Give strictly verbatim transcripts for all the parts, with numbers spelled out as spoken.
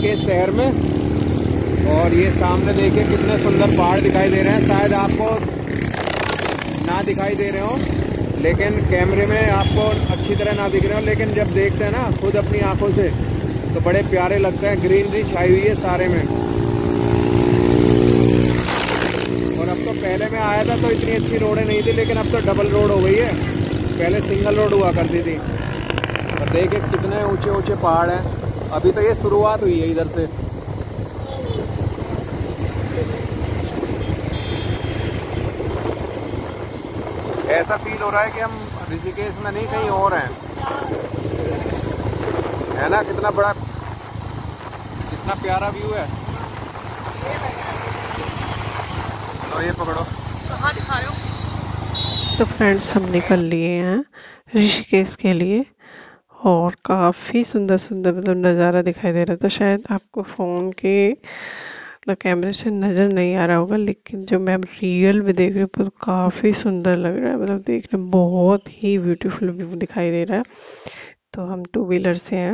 ऋषिकेश शहर में। और ये सामने देखिए कितने सुंदर पहाड़ दिखाई दे रहे हैं। शायद आपको ना दिखाई दे रहे हो, लेकिन कैमरे में आपको अच्छी तरह ना दिख रहे हो, लेकिन जब देखते हैं ना खुद अपनी आंखों से तो बड़े प्यारे लगते हैं। ग्रीनरी छाई हुई है सारे में। और अब तो पहले मैं आया था तो इतनी अच्छी रोडें नहीं थी, लेकिन अब तो डबल रोड हो गई है। पहले सिंगल रोड हुआ करती थी। और देखिए कितने ऊंचे ऊंचे पहाड़ हैं। अभी तो ये शुरुआत हुई है इधर से। ऐसा फील हो रहा है कि हम ऋषिकेश में नहीं कहीं और हैं, है ना। कितना बड़ा, कितना प्यारा व्यू है। तो ये पकड़ो। कहाँ दिखा रहे हो? तो फ्रेंड्स हम निकल लिए हैं ऋषिकेश के लिए और काफ़ी सुंदर सुंदर मतलब नज़ारा दिखाई दे रहा था। शायद आपको फ़ोन के ना कैमरे से नज़र नहीं आ रहा होगा, लेकिन जो मैं रियल में देख रही हूँ तो काफ़ी सुंदर लग रहा है। मतलब देखने में बहुत ही ब्यूटीफुल व्यू दिखाई दे रहा है। तो हम टू व्हीलर से हैं।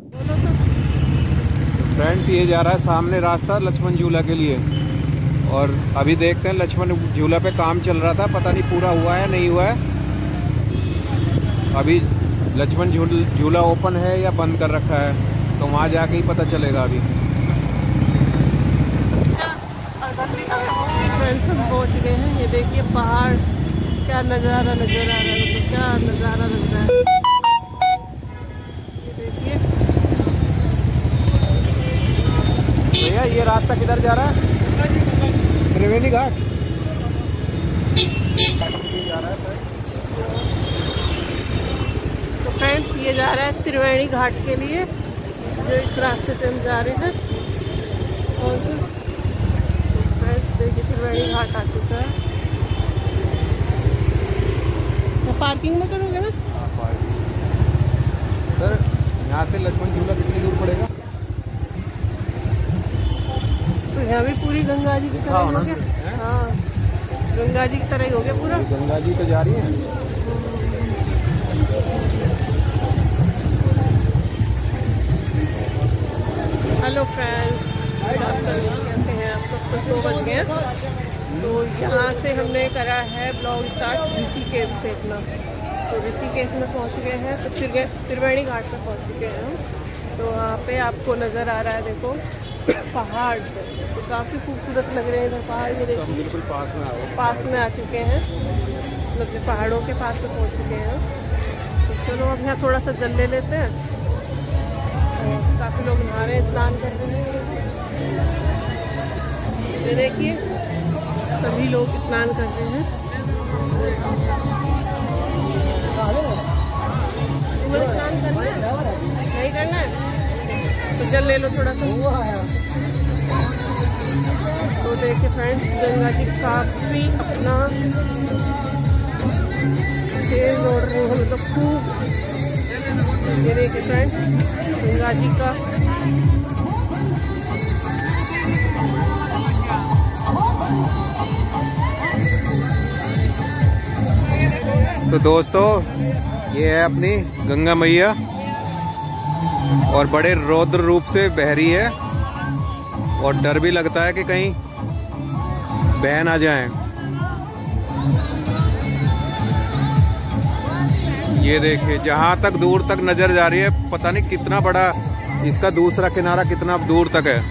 फ्रेंड्स ये जा रहा है सामने रास्ता लक्ष्मण झूला के लिए। और अभी देखते हैं, लक्ष्मण झूला पे काम चल रहा था, पता नहीं पूरा हुआ है नहीं हुआ है। अभी लक्ष्मण झूला ओपन है या बंद कर रखा है, तो वहाँ जाके ही पता चलेगा। अभी फ्रेंड्स हम पहुँच गए हैं। ये देखिए पहाड़, क्या नज़ारा नज़र आ रहा है, मतलब क्या नज़ारा लग रहा है। ये देखिए भैया ये रास्ता किधर जा रहा है? त्रिवेणी घाट जा रहा है। तो फ्रेंड्स ये जा रहा है त्रिवेणी घाट के लिए, जो इस रास्ते से हम जा रहे हैं। और फ्रेंड्स देखिए त्रिवेणी घाट आ चुका है। तो पार्किंग में करोगे ना? सर यहाँ से लक्ष्मण झूला कितनी दूर पड़ेगा? तो यहाँ भी पूरी गंगा जी की तरह हो गया। हाँ, गंगा जी की तरह ही हो गया पूरा। गंगा जी तो जा रही है। हेलो फ्रेंड्स, कैसे हैं आप सब? तो दो बज गए। तो यहाँ से हमने करा है ब्लॉग स्टार्ट ऋषिकेश से अपना। तो ऋषिकेश में पहुँच गए हैं, तो त्रिवेणी घाट पे पहुँच चुके हैं हम। तो वहाँ पे आपको नज़र आ रहा है, देखो पहाड़ से तो काफ़ी खूबसूरत लग रहे हैं इधर पहाड़। ये देखिए बिल्कुल पास में आ पास में आ चुके हैं, मतलब पहाड़ों के पास में पहुँच चुके हैं। तो चलो अब यहाँ थोड़ा सा जल ले लेते हैं। और काफ़ी लोग नहा रहे हैं, स्नान कर रहे हैं। ये देखिए सभी लोग स्नान कर रहे हैं। स्नान करना है? नहीं करना है तो जल ले लो थोड़ा सा। तो देखिए फ्रेंड्स गंगा जी काफ़ी अपना तेल जोड़ रहे हैं, मतलब खूब। ये देखिए फ्रेंड्स गंगा जी का तो दोस्तों ये है अपनी गंगा मैया, और बड़े रौद्र रूप से बह रही है। और डर भी लगता है कि कहीं बह ना जाए। ये देखिए जहां तक दूर तक नजर जा रही है, पता नहीं कितना बड़ा इसका दूसरा किनारा कितना दूर तक है।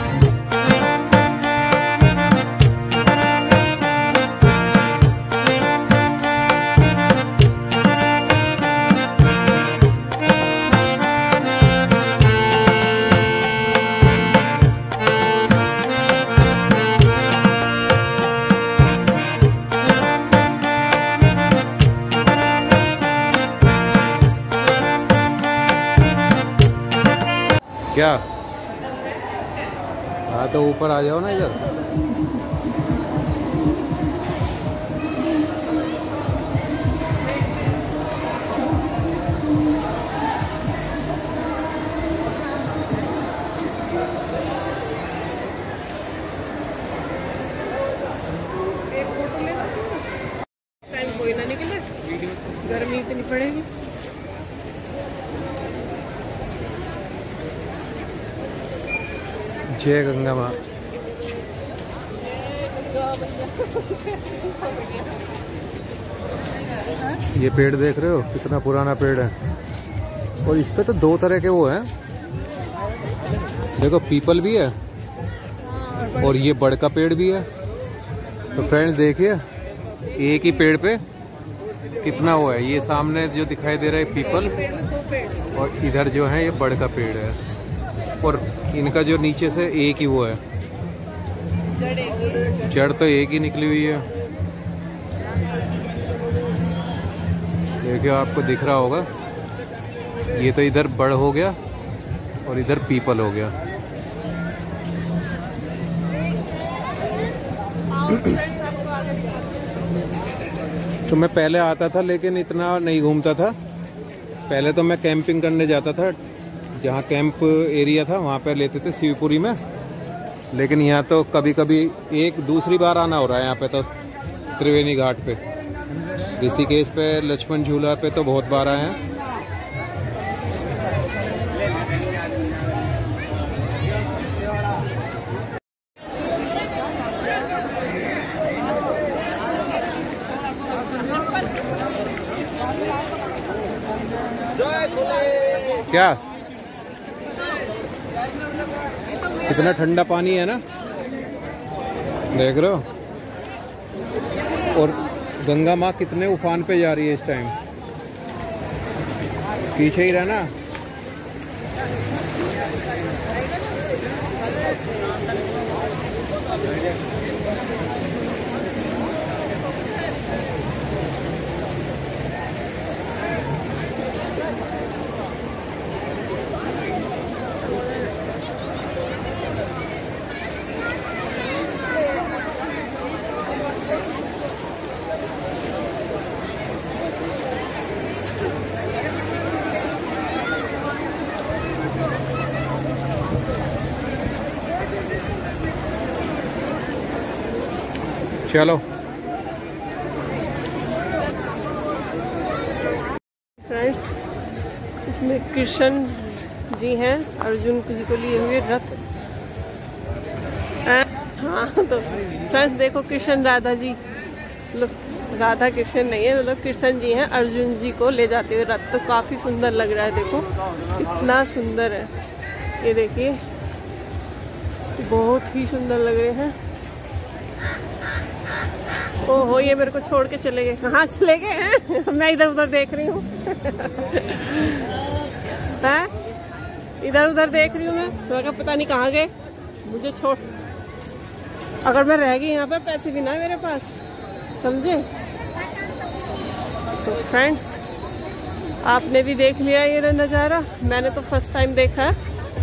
क्या? हाँ तो ऊपर आ जाओ ना इधर। टाइम कोई ना निकले, गर्मी इतनी पड़ेगी। जय गंगा माँ। ये पेड़ देख रहे हो कितना पुराना पेड़ है, और इस पे तो दो तरह के वो हैं, देखो पीपल भी है और ये बड़ का पेड़ भी है। तो फ्रेंड्स देखिए एक ही पेड़ पे कितना वो है, ये सामने जो दिखाई दे रहा है पीपल, और इधर जो है ये बड़ का पेड़ है, और इनका जो नीचे से एक ही वो है, जड़ तो एक ही निकली हुई है। देखिए आपको दिख रहा होगा, ये तो इधर बड़ हो गया और इधर पीपल हो गया। तो मैं पहले आता था लेकिन इतना नहीं घूमता था। पहले तो मैं कैंपिंग करने जाता था, जहाँ कैंप एरिया था वहाँ पे लेते थे शिवपुरी में। लेकिन यहाँ तो कभी कभी एक दूसरी बार आना हो रहा है यहाँ पे, तो त्रिवेणी घाट पे, ऋषिकेश पे, लक्ष्मण झूला पे तो बहुत बार आए हैं। क्या कितना ठंडा पानी है ना, देख रहे हो। और गंगा माँ कितने उफान पे जा रही है इस टाइम, पीछे ही रहना। चलो फ्रेंड्स, इसमें कृष्ण जी हैं अर्जुन जी को लिए हुए रथ। हाँ तो फ्रेंड्स देखो, कृष्ण राधा जी, मतलब राधा कृष्ण नहीं है, मतलब कृष्ण जी हैं अर्जुन जी को ले जाते हुए रथ। तो काफ़ी सुंदर लग रहा है, देखो इतना सुंदर है, ये देखिए बहुत ही सुंदर लग रहे हैं। ओहो, ये मेरे को छोड़ के चले गए। कहाँ चले गए हैं? मैं इधर उधर देख रही हूँ इधर उधर देख रही हूँ मैं, मैं क्या पता नहीं कहाँ गए, मुझे छोड़। अगर मैं रह गई यहाँ पर, पैसे भी ना मेरे पास, समझे। तो फ्रेंड्स, आपने भी देख लिया ये नज़ारा, मैंने तो फर्स्ट टाइम देखा है,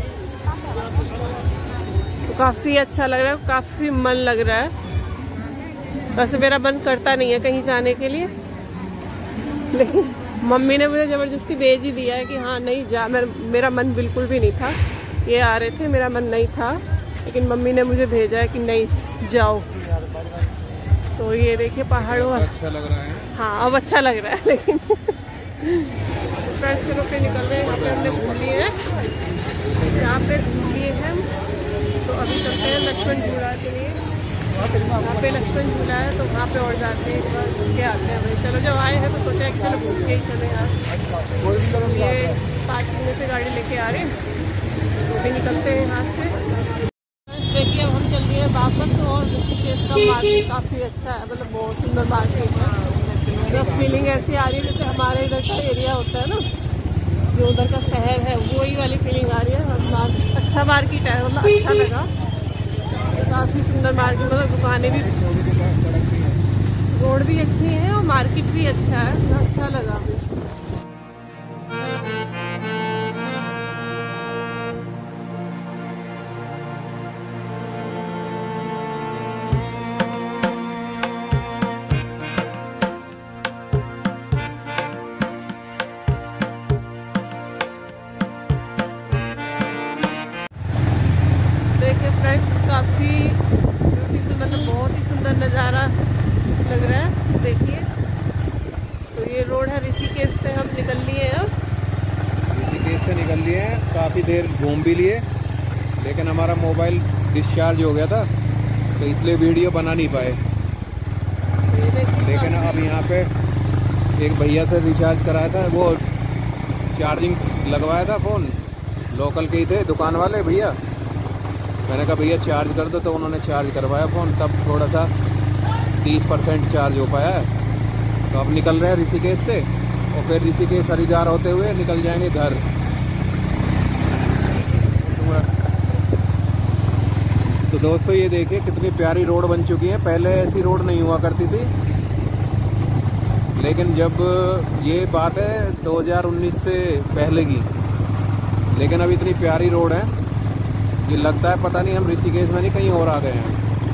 तो काफ़ी अच्छा लग रहा है, काफ़ी मन लग रहा है। वैसे मेरा मन करता नहीं है कहीं जाने के लिए, लेकिन मम्मी ने मुझे ज़बरदस्ती भेज ही दिया है कि हाँ नहीं जा। मेरा मेरा मन बिल्कुल भी नहीं था, ये आ रहे थे, मेरा मन नहीं था, लेकिन मम्मी ने मुझे भेजा है कि नहीं जाओ। तो ये देखिए पहाड़ों, अच्छा लग रहा है। हाँ अब अच्छा लग रहा है, लेकिन फ्रेंड्स चलो फिर निकल रहे हैं। यहाँ पे हमने घूम लिए हैं, यहाँ पे घूम लिए हैं, तो अभी चलते हैं लक्ष्मण झूला के लिए। वहाँ पे लक्ष्मण झूला है, तो वहाँ पे और जाते हैं, एक बार घूम के आते हैं भाई। चलो जब आए हैं तो सोचा कि चलो घूम के ही चले यार। ये पार्किंग में से गाड़ी लेके आ रहे हैं, तो भी निकलते हैं यहाँ से। देखिए अब हम चल रहे हैं वापस, और ऋषिकेश का मार्केट काफ़ी अच्छा है, मतलब बहुत सुंदर मार्केट है। जब फीलिंग ऐसी आ रही है जैसे हमारे इधर का एरिया होता है ना, जो उधर का शहर है, वही वाली फीलिंग आ रही है। अच्छा मार्केट है, मतलब अच्छा लगा, काफ़ी सुंदर मार्केट, मतलब दुकानें भी, रोड भी अच्छी है और मार्केट भी अच्छा है, अच्छा लगा। देखिए फ्रेंड्स, काफ़ी ब्यूटीफुल, मतलब बहुत ही सुंदर नज़ारा लग रहा है। देखिए तो ये रोड है, ऋषिकेश से हम निकल लिए हैं। अब ऋषिकेश से निकल लिए हैं, काफ़ी देर घूम भी लिए, लेकिन हमारा मोबाइल डिस्चार्ज हो गया था तो इसलिए वीडियो बना नहीं पाए। लेकिन अब यहाँ पे एक भैया से रिचार्ज कराया था, वो चार्जिंग लगवाया था फ़ोन, लोकल के ही थे दुकान वाले भैया। मैंने कहा भैया चार्ज कर दो, तो उन्होंने चार्ज करवाया फ़ोन, तब थोड़ा सा तीस परसेंट चार्ज हो पाया है। तो अब निकल रहे हैं ऋषिकेश से और फिर ऋषिकेश हरिद्वार होते हुए निकल जाएंगे घर। तो दोस्तों ये देखिए कितनी प्यारी रोड बन चुकी है। पहले ऐसी रोड नहीं हुआ करती थी, लेकिन जब ये बात है दो हज़ार उन्नीस से पहले की, लेकिन अब इतनी प्यारी रोड है ये लगता है पता नहीं हम ऋषिकेश में नहीं कहीं और आ गए हैं।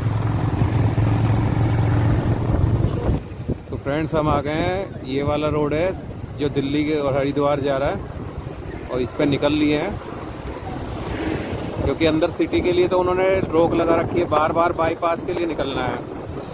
तो फ्रेंड्स हम आ गए हैं, ये वाला रोड है जो दिल्ली के और हरिद्वार जा रहा है और इस पर निकल लिए हैं, क्योंकि अंदर सिटी के लिए तो उन्होंने रोक लगा रखी है, बार बार बाईपास के लिए निकलना है।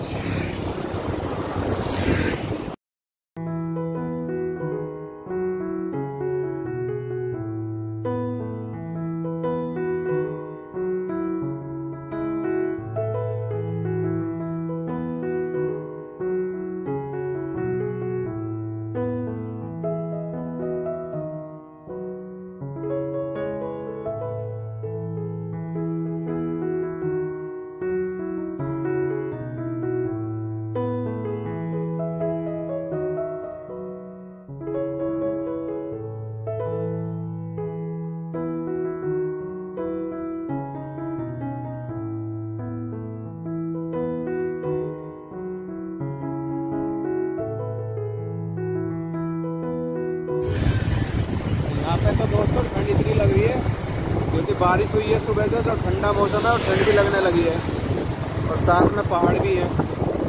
यहाँ पे तो दोस्तों ठंड इतनी लग रही है क्योंकि बारिश हुई है सुबह से, तो ठंडा मौसम है और ठंड भी लगने लगी है और साथ में पहाड़ भी है।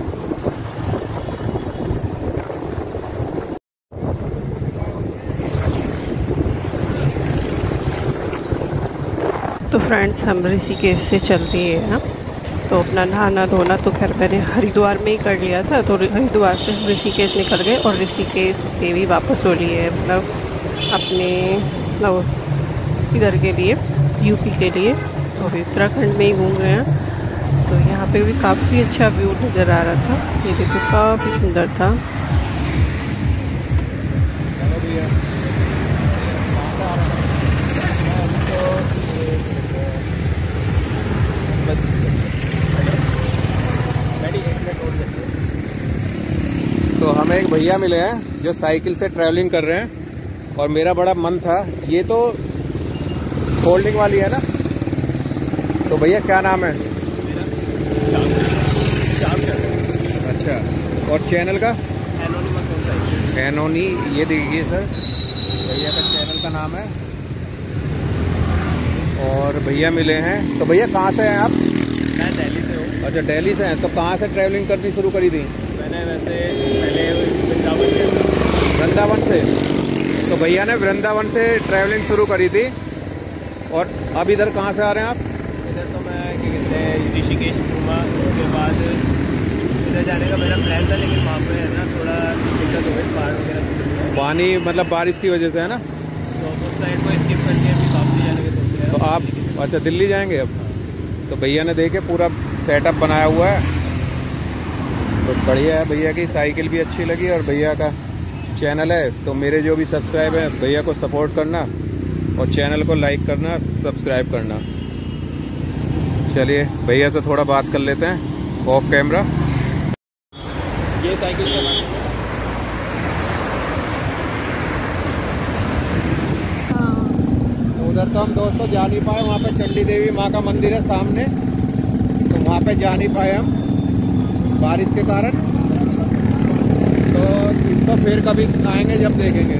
तो फ्रेंड्स हम ऋषिकेश से चल दिए हैं, तो अपना नहाना धोना तो खैर मैंने हरिद्वार में ही कर लिया था। तो हरिद्वार से हम ऋषिकेश निकल गए और ऋषिकेश से भी वापस हो लिए, मतलब अपने मतलब इधर के लिए, यूपी के लिए। तो अभी उत्तराखंड में ही घूम रहे हैं। तो यहाँ पे भी काफ़ी अच्छा व्यू नज़र आ रहा था, ये देखो काफ़ी सुंदर था। तो हमें एक भैया मिले हैं जो साइकिल से ट्रैवलिंग कर रहे हैं और मेरा बड़ा मन था, ये तो फोल्डिंग वाली है ना। तो भैया क्या नाम है? अच्छा, और चैनल का? एनोनी। ये देखिए सर, भैया का चैनल का नाम है। और भैया मिले हैं। तो भैया कहाँ से हैं आप? मैं दिल्ली से हूँ। अच्छा, दिल्ली से हैं। तो कहाँ से ट्रैवलिंग करनी शुरू करी थी? मैंने वैसे पहले वृंदावन से। वृंदावन से? तो भैया ने वृंदावन से ट्रैवलिंग शुरू करी थी। और अब इधर कहाँ से आ रहे हैं आप? इधर तो मैं क्या कहते हैं ऋषिकेश घूमा, उसके बाद इधर जाने का मेरा प्लान था, लेकिन वहाँ पे है ना थोड़ा दिक्कत हो गई, पहाड़ वगैरह पानी मतलब बारिश की वजह से, है ना? तो उस साइड को स्किप करके अभी वापसी जाने के सोच रहे हैं। तो आप अच्छा दिल्ली जाएंगे अब? तो भैया ने देखे पूरा सेटअप बनाया हुआ है, तो बढ़िया है। भैया की साइकिल भी अच्छी लगी और भैया का चैनल है, तो मेरे जो भी सब्सक्राइब है भैया को सपोर्ट करना और चैनल को लाइक करना, सब्सक्राइब करना। चलिए भैया से थोड़ा बात कर लेते हैं ऑफ कैमरा। ये साइकिल चलाने उधर तो हम दोस्तों जा नहीं पाए, वहाँ पे चंडी देवी माँ का मंदिर है सामने, तो वहाँ पे जा नहीं पाए हम बारिश के कारण। तो इसको फिर कभी आएंगे जब देखेंगे।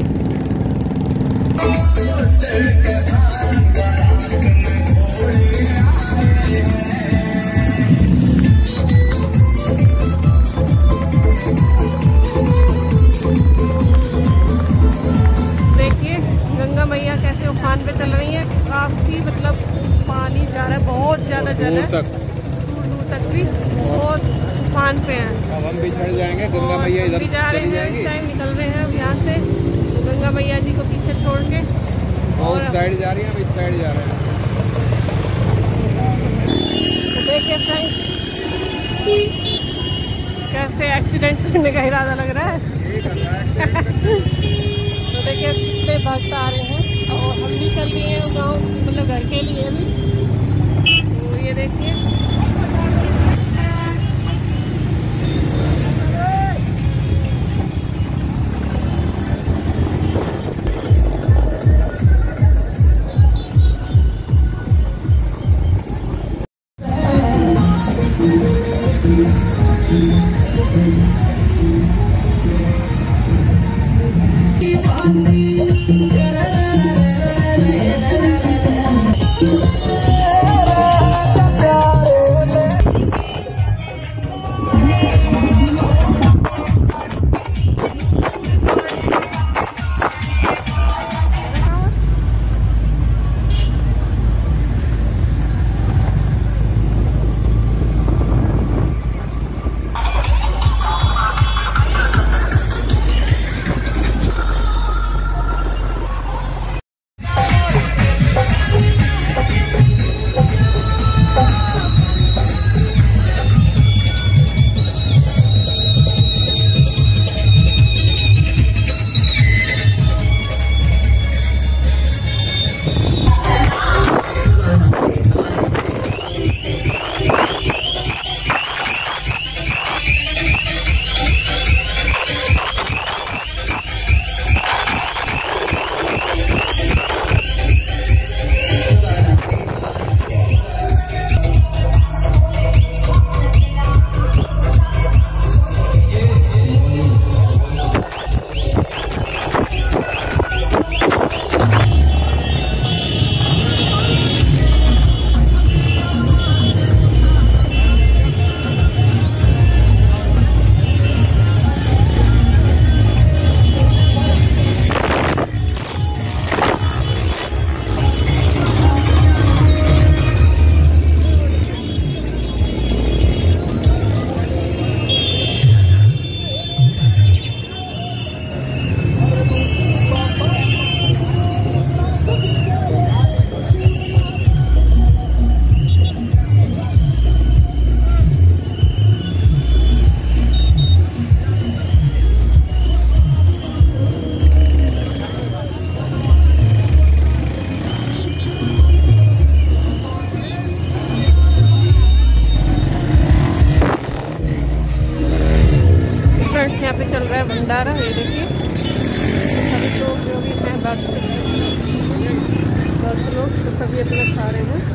देखिए गंगा मैया कैसे उफान पे चल रही है, काफी मतलब पानी जा रहा है, बहुत ज्यादा जल है, तक दूर दूर तक भी बहुत उफान पे है। अब हम भी चढ़ जाएंगे, गंगा मैया इधर भी जा रहे चली हैं, जाएंगी। इस टाइम निकल रहे हैं यहाँ से गंगा मैया जी को पीछे छोड़ के, और उस साइड जा रही है, हम इस साइड जा रहे हैं। देखिए फ्रेंड्स कैसे एक्सीडेंट करने का इरादा लग रहा है। तो देखिए कितने भक्त आ रहे हैं और हम भी चल लिए हैं गाँव, मतलब घर के लिए भी। तो ये देखिए यहाँ पे चल रहा है भंडारा। ये देखिए सभी लोग जो भी हैं बात दस लोग तो सभी अपना खा रहे हैं।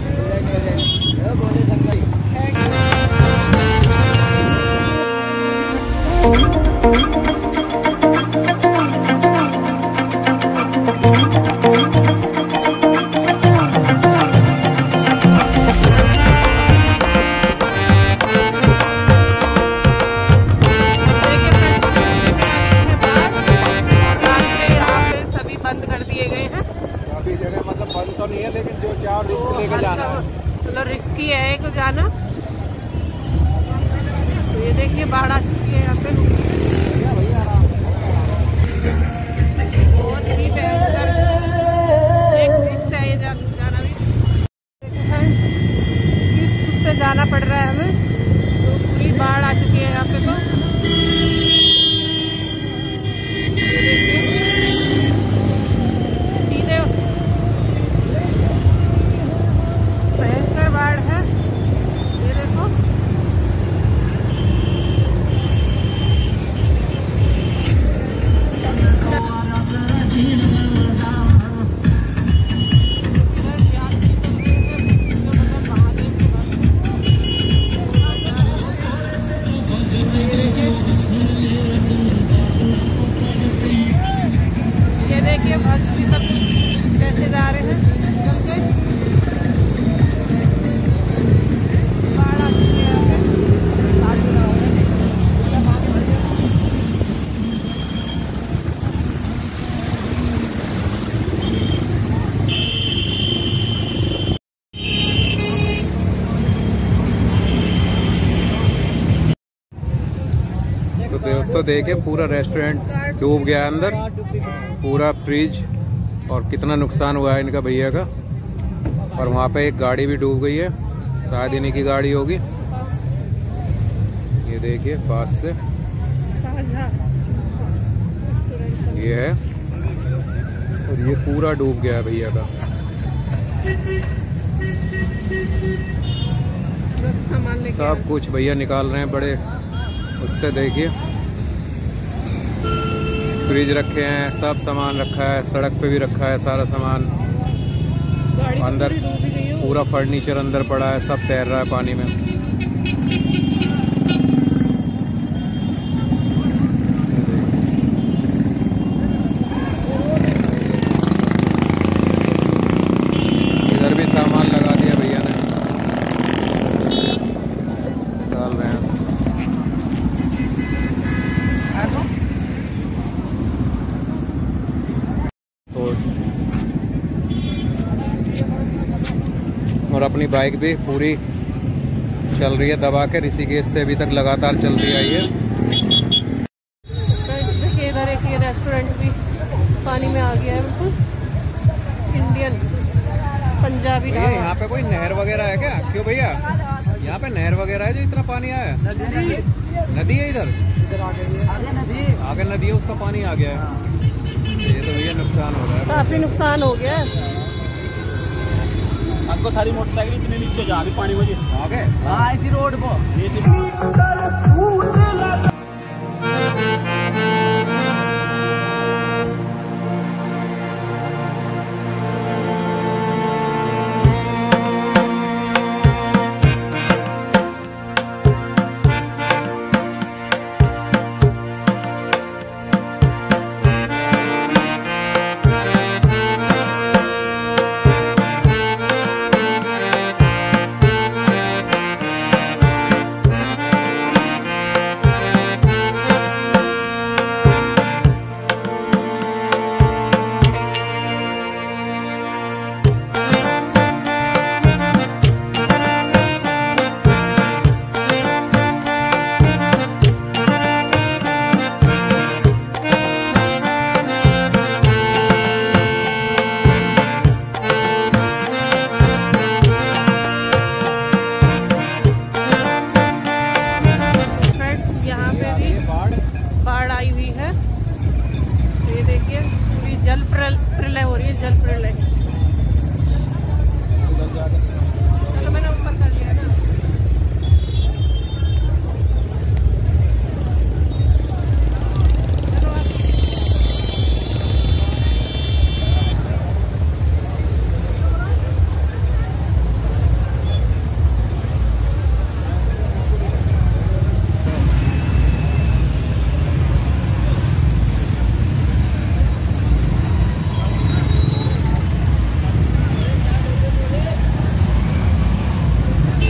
तो नहीं है लेकिन जो चाहो रिस्क लेके जाना है, मतलब रिस्की है एक जाना। तो ये देखिए बाढ़ आ चुकी है यहाँ पे, बहुत ही भयंकर एक रिस्क है ये जाना भी। किस से जाना पड़ रहा है हमें, तो पूरी बाढ़ आ चुकी है यहाँ पे। तो भयंकर बाढ़ है, ये देखो। ये देखिए भक्त भी सब कैसे जा रहे हैं चल के। तो दोस्तों देखिए पूरा रेस्टोरेंट डूब गया अंदर, पूरा फ्रिज, और कितना नुकसान हुआ है इनका भैया का। और वहाँ पे एक गाड़ी भी डूब गई है। शायद इन्हीं की गाड़ी होगी। ये देखिए पास से ये है, और ये पूरा डूब गया है भैया का। सब कुछ भैया निकाल रहे हैं बड़े उससे। देखिए फ्रिज रखे हैं, सब सामान रखा है, सड़क पे भी रखा है सारा सामान। अंदर पूरा फर्नीचर अंदर पड़ा है, सब तैर रहा है पानी में। इधर भी सामान लगा दिया भैया ने, निकाल रहे हैं। और अपनी बाइक भी पूरी चल रही है दबा के, ऋषिकेश से अभी तक लगातार चलती आई है। देखिए इधर एक ये रेस्टोरेंट भी पानी में आ गया है, बिल्कुल इंडियन पंजाबी ढाबा। यहाँ पे कोई नहर वगैरह है क्या? क्यों भैया यहाँ पे नहर वगैरह है जो इतना पानी आया है? नदी है इधर, आगे नदी है, उसका पानी आ गया है। ये तो भैया नुकसान हो रहा है, काफी नुकसान हो गया है। आपको थारी मोटरसाइकिल इतने नीचे जा रही पानी में आ गए। हाँ इसी रोड पर। बाढ़ आई हुई है, ये देखिए पूरी जल प्रलय हो रही है, जल प्रलय। चलो मैंने ऊपर कर लिया ना।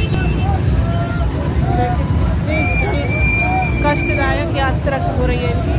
कष्टदायक यात्रा हो रही है इनकी।